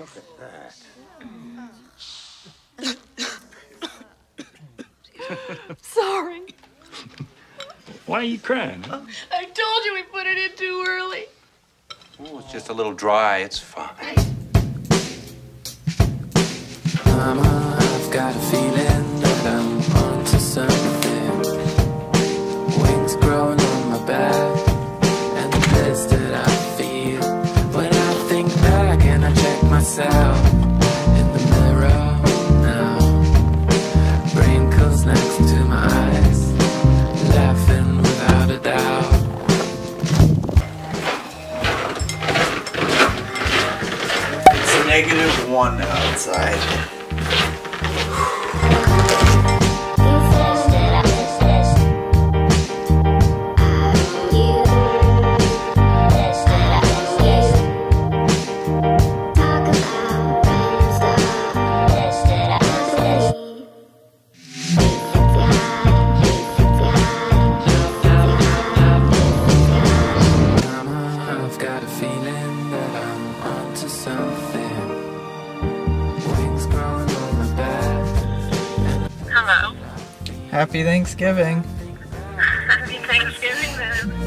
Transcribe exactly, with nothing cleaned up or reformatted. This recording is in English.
Look at that. Sorry. Why are you crying? Huh? I told you we put it in too early. Oh, it's just a little dry. It's fine. Mama, I've got a feeling that I'm onto something. Wings growing on my back, and the bliss that I feel when I think back and I check myself in the mirror now. Wrinkles next to my eyes, laughing without a doubt. It's a negative one outside. Hello. Happy Thanksgiving. Happy Thanksgiving, then.